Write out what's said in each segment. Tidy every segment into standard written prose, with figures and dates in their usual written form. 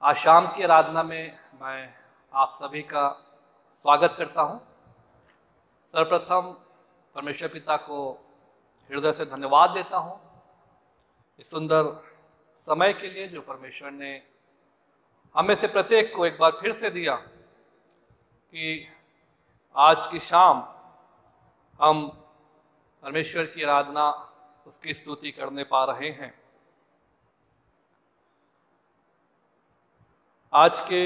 आज शाम की आराधना में मैं आप सभी का स्वागत करता हूं। सर्वप्रथम परमेश्वर पिता को हृदय से धन्यवाद देता हूं इस सुंदर समय के लिए जो परमेश्वर ने हमें से प्रत्येक को एक बार फिर से दिया कि आज की शाम हम परमेश्वर की आराधना, उसकी स्तुति करने पा रहे हैं। आज के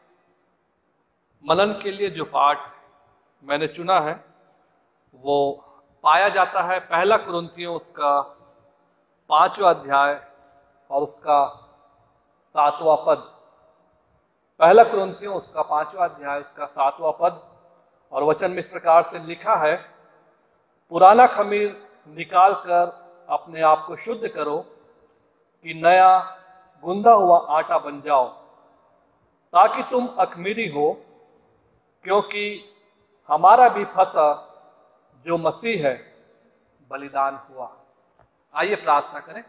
मनन के लिए जो पाठ मैंने चुना है वो पाया जाता है पहला कुरिन्थियों उसका 5वां अध्याय और उसका 7वां पद। पहला कुरिन्थियों उसका 5वां अध्याय उसका 7वां पद, और वचन में इस प्रकार से लिखा है, पुराना खमीर निकाल कर अपने आप को शुद्ध करो कि नया गूंदा हुआ आटा बन जाओ, ताकि तुम अखमीरी हो, क्योंकि हमारा भी फसह जो मसीह है बलिदान हुआ। आइए प्रार्थना करें।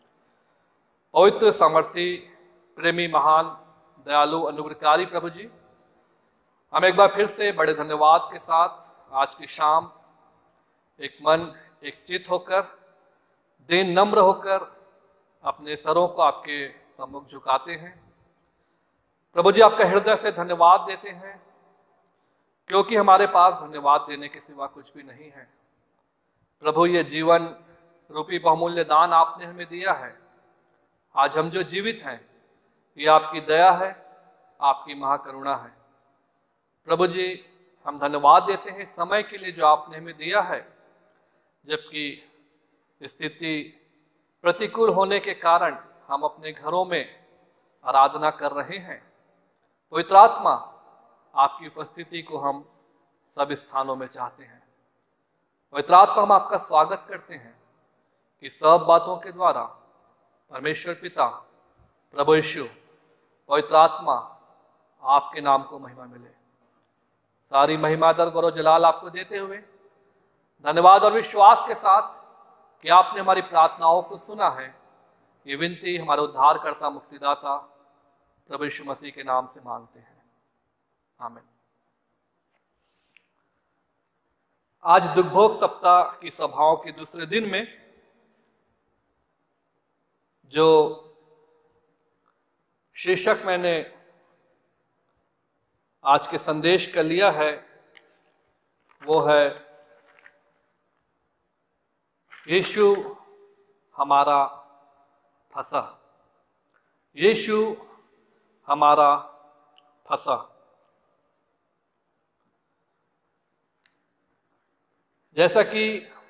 पवित्र, सामर्थी, प्रेमी, महान, दयालु, अनुग्रहकारी प्रभु जी, हम एक बार फिर से बड़े धन्यवाद के साथ आज की शाम एक मन एक चित होकर, दीन नम्र होकर अपने सरों को आपके सम्मुख झुकाते हैं। प्रभु जी, आपका हृदय से धन्यवाद देते हैं, क्योंकि हमारे पास धन्यवाद देने के सिवा कुछ भी नहीं है। प्रभु, ये जीवन रूपी बहुमूल्य दान आपने हमें दिया है। आज हम जो जीवित हैं ये आपकी दया है, आपकी महाकरुणा है। प्रभु जी, हम धन्यवाद देते हैं समय के लिए जो आपने हमें दिया है, जबकि स्थिति प्रतिकूल होने के कारण हम अपने घरों में आराधना कर रहे हैं। पवित्र आत्मा, आपकी उपस्थिति को हम सब स्थानों में चाहते हैं। पवित्र आत्मा, हम आपका स्वागत करते हैं कि सब बातों के द्वारा परमेश्वर पिता, प्रभु यीशु, पवित्र आत्मा, आपके नाम को महिमा मिले। सारी महिमा, दर, गौरव, जलाल आपको देते हुए धन्यवाद और विश्वास के साथ कि आपने हमारी प्रार्थनाओं को सुना है, ये विनती हमारे उद्धारकर्ता, मुक्तिदाता प्रभु यीशु मसीह के नाम से मांगते हैं, आमीन। आज दुखभोग सप्ताह की सभाओं के दूसरे दिन में जो शीर्षक मैंने आज के संदेश का लिया है वो है, यीशु हमारा फसह। यीशु हमारा फसह। जैसा कि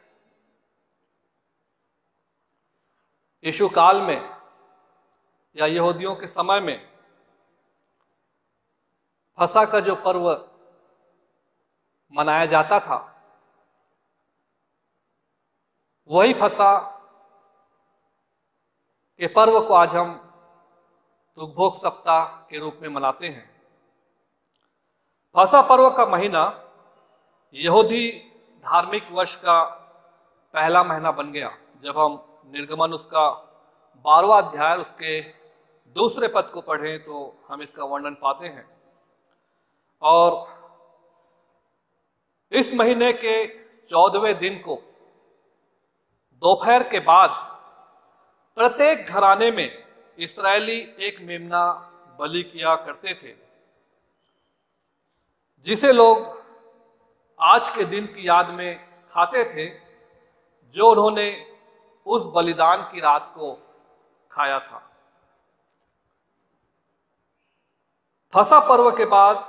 यीशु काल में या यहूदियों के समय में फसह का जो पर्व मनाया जाता था, वही फसह के पर्व को आज हम दुखभोग सप्ताह के रूप में मनाते हैं। फसह पर्व का महीना यहूदी धार्मिक वर्ष का पहला महीना बन गया। जब हम निर्गमन उसका 12वां अध्याय उसके दूसरे पद को पढ़ें तो हम इसका वर्णन पाते हैं। और इस महीने के 14वें दिन को दोपहर के बाद प्रत्येक घराने में इस्राएली एक मेमना बलि किया करते थे, जिसे लोग आज के दिन की याद में खाते थे, जो उन्होंने उस बलिदान की रात को खाया था। फसह पर्व के बाद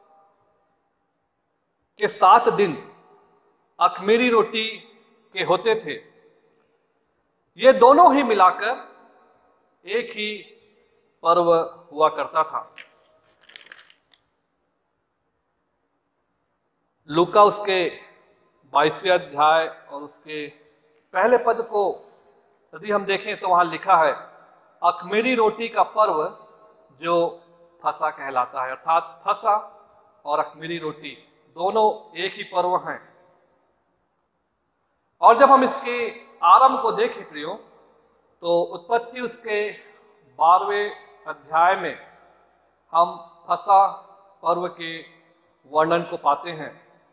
के 7 दिन अखमीरी रोटी के होते थे। ये दोनों ही मिलाकर एक ही पर्व हुआ करता था। लूका उसके 22वें अध्याय और उसके पहले पद को यदि हम देखें तो वहां लिखा है, अखमीरी रोटी का पर्व जो फसह कहलाता है। अर्थात फसह और अखमीरी रोटी दोनों एक ही पर्व हैं। और जब हम इसके आरंभ को देखें प्रियो, तो उत्पत्ति उसके 12वें अध्याय में हम फसह पर्व के वर्णन को पाते हैं।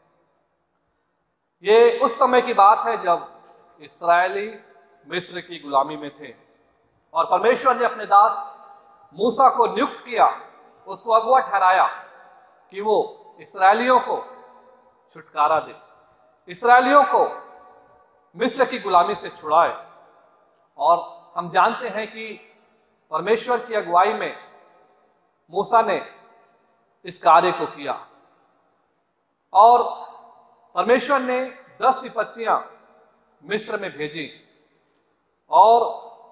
ये उस समय की बात है जब इस्राएली मिस्र की गुलामी में थे और परमेश्वर ने अपने दास मूसा को नियुक्त किया, उसको अगुवा ठहराया कि वो इस्राएलियों को छुटकारा दे, इस्राएलियों को मिस्र की गुलामी से छुड़ाए। और हम जानते हैं कि परमेश्वर की अगुवाई में मूसा ने इस कार्य को किया और परमेश्वर ने 10 विपत्तियां मिस्र में भेजी और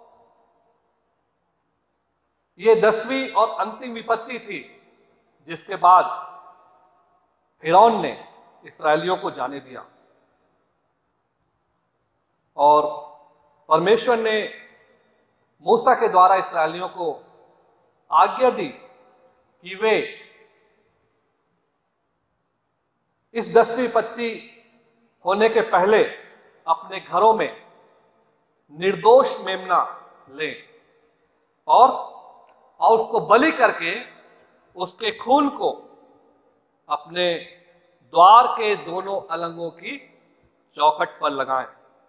ये 10वीं और अंतिम विपत्ति थी जिसके बाद फिरौन ने इस्राएलियों को जाने दिया और परमेश्वर ने मूसा के द्वारा इस्राएलियों को आज्ञा दी कि वे इस 10वीं विपत्ति होने के पहले अपने घरों में निर्दोष मेमना लें और उसको बलि करके उसके खून को अपने द्वार के दोनों अलंगों की चौखट पर लगाएं।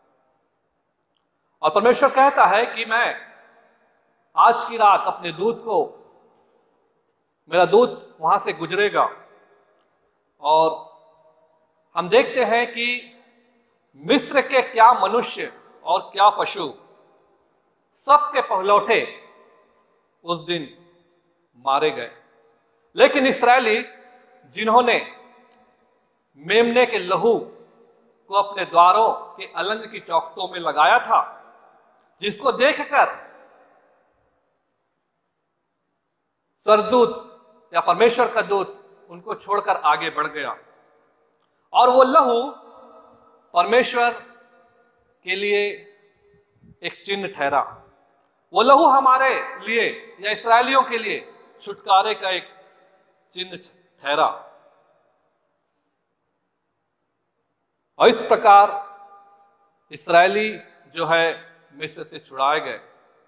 और परमेश्वर कहता है कि मैं आज की रात अपने दूत को, मेरा दूत वहां से गुजरेगा और हम देखते हैं कि मिस्र के क्या मनुष्य और क्या पशु, सबके पहलौठे उस दिन मारे गए। लेकिन इस्राएली जिन्होंने मेमने के लहू को अपने द्वारों के अलंग की चौखटों में लगाया था, जिसको देखकर सरदूत या परमेश्वर का दूत उनको छोड़कर आगे बढ़ गया और वो लहू परमेश्वर के लिए एक चिन्ह ठहरा। वो लहू हमारे लिए या इस्राएलियों के लिए छुटकारे का एक चिन्ह ठहरा। और इस प्रकार इस्राएली जो है मिस्र से छुड़ाए गए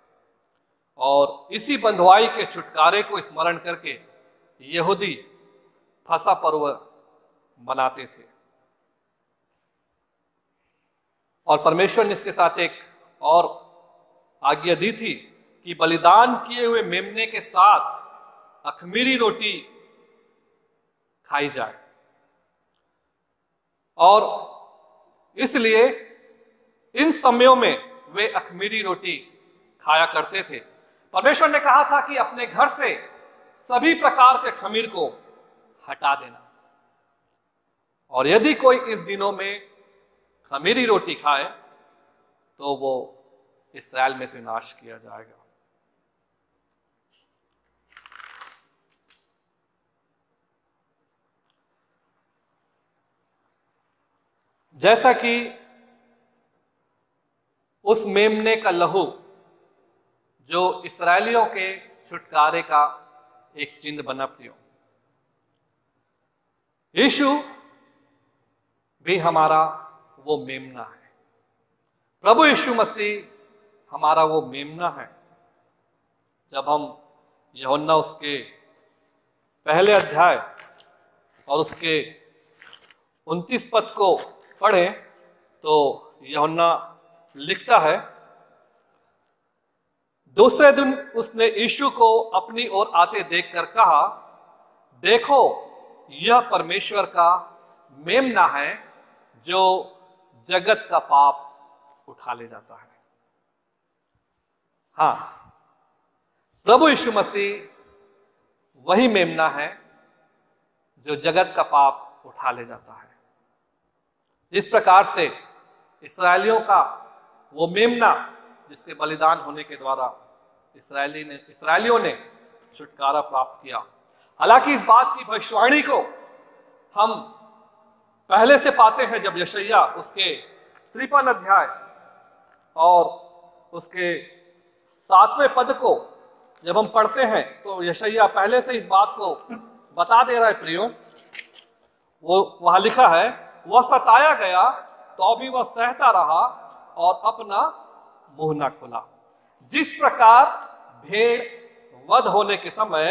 और इसी बंधुआई के छुटकारे को स्मरण करके यहूदी फसह पर्व मनाते थे। और परमेश्वर ने इसके साथ एक और आज्ञा दी थी कि बलिदान किए हुए मेमने के साथ अखमीरी रोटी खाई जाए और इसलिए इन समयों में वे अखमीरी रोटी खाया करते थे। परमेश्वर ने कहा था कि अपने घर से सभी प्रकार के खमीर को हटा देना और यदि कोई इस दिनों में खमीरी रोटी खाए तो वो इस्राएल में से नाश किया जाएगा। जैसा कि उस मेमने का लहू जो इस्राएलियों के छुटकारे का एक चिन्ह बना, प्रियो, यीशु भी हमारा वो मेमना है। प्रभु यीशु मसीह हमारा वो मेमना है। जब हम यूहन्ना उसके पहले अध्याय और उसके 29 पद को पढ़ें तो यूहन्ना लिखता है, दूसरे दिन उसने यीशु को अपनी ओर आते देखकर कहा, देखो यह परमेश्वर का मेमना है जो जगत का पाप उठा ले जाता है। हाँ, प्रभु यीशु मसीह वही मेमना है जो जगत का पाप उठा ले जाता है। जिस प्रकार से इस्राएलियों का वो मेमना जिसके बलिदान होने के द्वारा इस्राएलियों ने छुटकारा प्राप्त किया। हालांकि इस बात की भविष्यवाणी को हम पहले से पाते हैं जब यशायाह उसके 53 अध्याय और उसके 7वें पद को जब हम पढ़ते हैं तो यशायाह पहले से इस बात को बता दे रहा है। प्रियो, वो वहां लिखा है, वह सताया गया तो भी वह सहता रहा और अपना मुंह न खोला। जिस प्रकार भेड़ वध होने के समय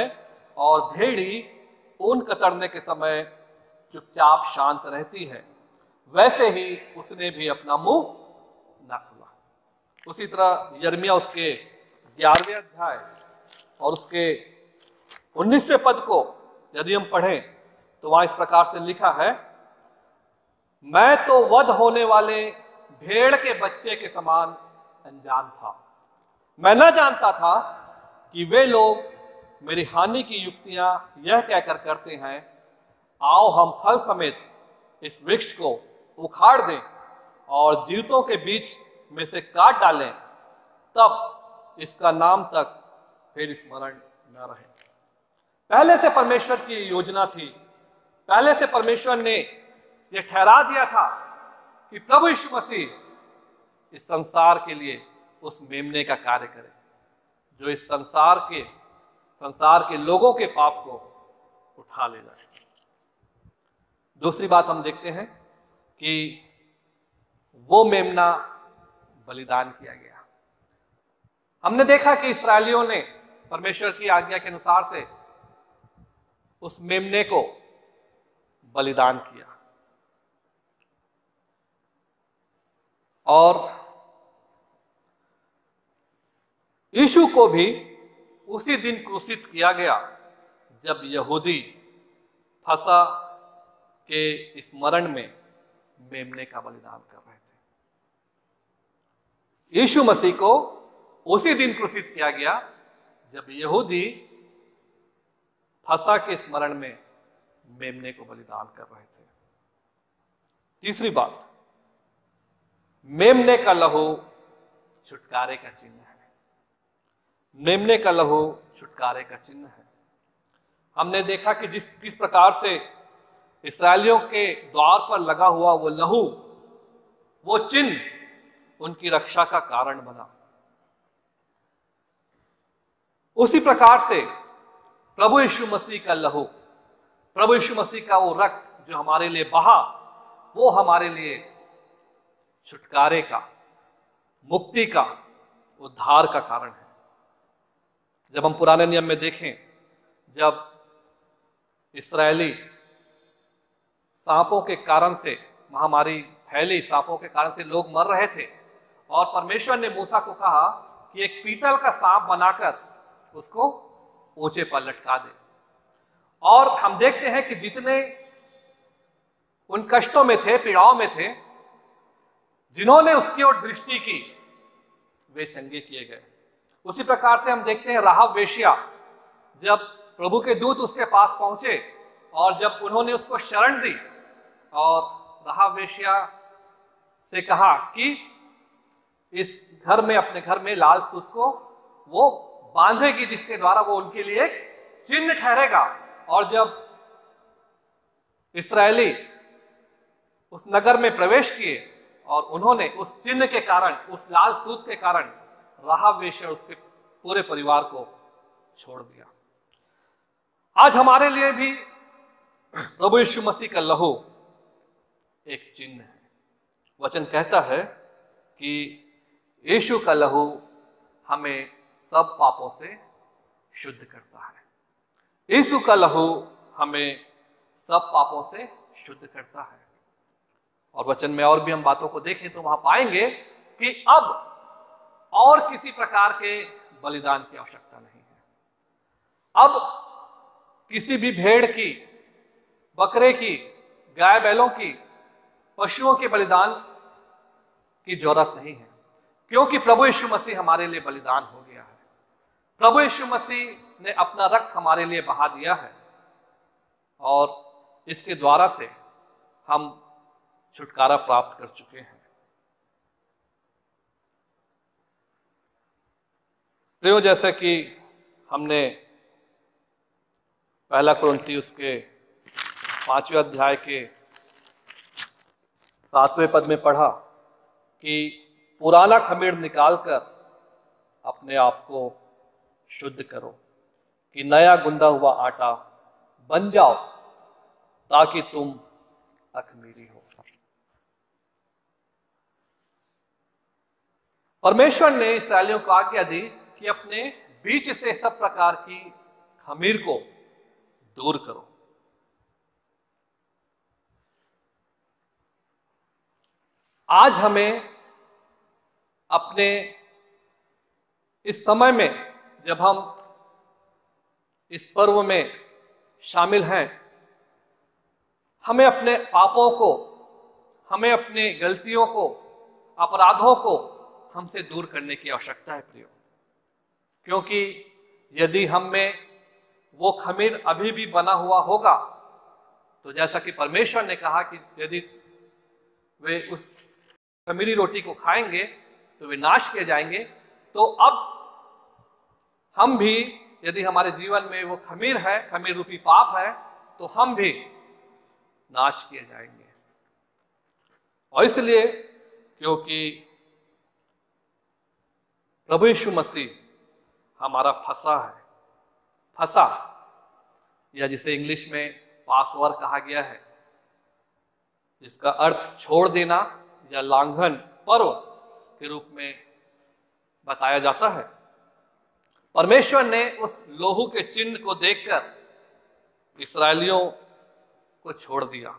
और भेड़ी ऊन कतरने के समय चुपचाप शांत रहती है, वैसे ही उसने भी अपना मुंह न खुला। उसी तरह यिर्मयाह उसके 11वें अध्याय और उसके 19वें पद को यदि हम पढ़ें तो वहां इस प्रकार से लिखा है, मैं तो वध होने वाले भेड़ के बच्चे के समान अनजान था। मैं न जानता था कि वे लोग मेरी हानि की युक्तियां यह कहकर करते हैं, आओ हम फल समेत इस वृक्ष को उखाड़ दें और जीवतों के बीच में से काट डालें, तब इसका नाम तक फिर स्मरण न रहे। पहले से परमेश्वर की योजना थी, पहले से परमेश्वर ने यह ठहरा दिया था कि प्रभु यीशु मसीह इस संसार के लिए उस मेमने का कार्य करे जो इस संसार के लोगों के पाप को उठा ले जाए। दूसरी बात हम देखते हैं कि वो मेमना बलिदान किया गया। हमने देखा कि इस्राएलियों ने परमेश्वर की आज्ञा के अनुसार से उस मेमने को बलिदान किया और यीशु को भी उसी दिन क्रूसित किया गया जब यहूदी फसह के स्मरण में मेमने का बलिदान कर रहे थे। यीशु मसीह को उसी दिन क्रूसित किया गया जब यहूदी फसह के स्मरण में मेमने को बलिदान कर रहे थे। तीसरी बात, मेमने का लहू छुटकारे का चिन्ह है। मेमने का लहू छुटकारे का चिन्ह है। हमने देखा कि किस प्रकार से इस्राएलियों के द्वार पर लगा हुआ वो लहू, वो चिन्ह उनकी रक्षा का कारण बना। उसी प्रकार से प्रभु यीशु मसीह का लहू, प्रभु यीशु मसीह का वो रक्त जो हमारे लिए बहा, वो हमारे लिए छुटकारे का, मुक्ति का, उद्धार का कारण है। जब हम पुराने नियम में देखें, जब इस्राएली सांपों के कारण से, महामारी फैली, सांपों के कारण से लोग मर रहे थे और परमेश्वर ने मूसा को कहा कि एक पीतल का सांप बनाकर उसको ऊंचे पर लटका दे। और हम देखते हैं कि जितने उन कष्टों में थे, पीड़ाओं में थे, जिन्होंने उसकी ओर दृष्टि की वे चंगे किए गए। उसी प्रकार से हम देखते हैं राहाब वेश्या, जब प्रभु के दूत उसके पास पहुंचे और जब उन्होंने उसको शरण दी और राहाब वेश्या से कहा कि इस घर में, अपने घर में लाल सूत को वो बांधेगी जिसके द्वारा वो उनके लिए एक चिन्ह ठहरेगा। और जब इस्राएली उस नगर में प्रवेश किए और उन्होंने उस चिन्ह के कारण, उस लाल सूत के कारण राहाब वेश्या उसके पूरे परिवार को छोड़ दिया। आज हमारे लिए भी प्रभु यीशु मसीह का लहू एक चिन्ह है। वचन कहता है कि यीशु का लहू हमें सब पापों से शुद्ध करता है। यीशु का लहू हमें सब पापों से शुद्ध करता है। और वचन में और भी हम बातों को देखें तो वहां पाएंगे कि अब और किसी प्रकार के बलिदान की आवश्यकता नहीं है। अब किसी भी भेड़ की, बकरे की, गाय बैलों की, पशुओं के बलिदान की जरूरत नहीं है, क्योंकि प्रभु यीशु मसीह हमारे लिए बलिदान हो गया है। प्रभु यीशु मसीह ने अपना रक्त हमारे लिए बहा दिया है और इसके द्वारा से हम छुटकारा प्राप्त कर चुके हैं। प्रियो, जैसे कि हमने पहला कुरिन्थियों के 5वें अध्याय के 7वें पद में पढ़ा कि पुराना खमीर निकालकर अपने आप को शुद्ध करो कि नया गुंदा हुआ आटा बन जाओ ताकि तुम अखमीरी हो। परमेश्वर ने इस्राएलियों को आज्ञा दी कि अपने बीच से सब प्रकार की खमीर को दूर करो। आज हमें अपने इस समय में, जब हम इस पर्व में शामिल हैं, हमें अपने पापों को, हमें अपने गलतियों को, अपराधों को हमसे दूर करने की आवश्यकता है प्रियो। क्योंकि यदि हम में वो खमीर अभी भी बना हुआ होगा, तो जैसा कि परमेश्वर ने कहा कि यदि वे उस खमीरी रोटी को खाएंगे तो वे नाश किए जाएंगे, तो अब हम भी, यदि हमारे जीवन में वो खमीर है, खमीर रूपी पाप है, तो हम भी नाश किए जाएंगे। और इसलिए क्योंकि प्रभु यीशु मसीह हमारा फंसा है, फंसा, या जिसे इंग्लिश में पासओवर कहा गया है, जिसका अर्थ छोड़ देना या लांघन पर्व के रूप में बताया जाता है। परमेश्वर ने उस लोहू के चिन्ह को देखकर इस्राएलियों को छोड़ दिया।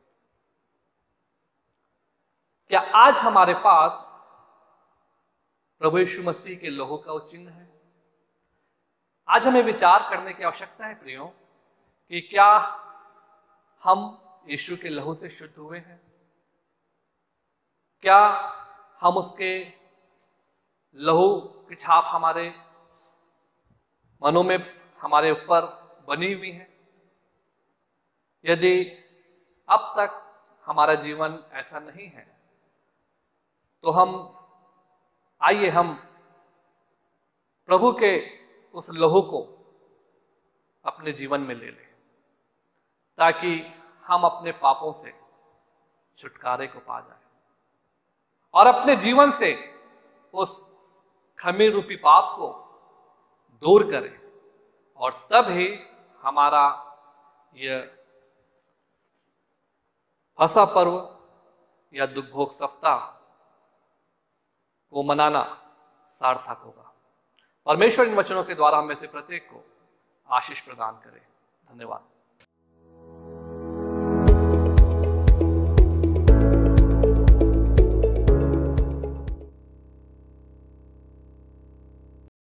क्या आज हमारे पास प्रभु यीशु मसीह के लोहू का वो चिन्ह है? आज हमें विचार करने की आवश्यकता है प्रियो कि क्या हम यीशु के लहू से शुद्ध हुए हैं? क्या हम उसके लहू की छाप हमारे मनों में, हमारे ऊपर बनी हुई है? यदि अब तक हमारा जीवन ऐसा नहीं है, तो आइए हम प्रभु के उस लहू को अपने जीवन में ले लें, ताकि हम अपने पापों से छुटकारे को पा जाएं और अपने जीवन से उस खमीर रूपी पाप को दूर करें, और तब ही हमारा यह फसह पर्व या दुख भोग सप्ताह को मनाना सार्थक होगा। परमेश्वर इन वचनों के द्वारा हम में से प्रत्येक को आशीष प्रदान करे। धन्यवाद।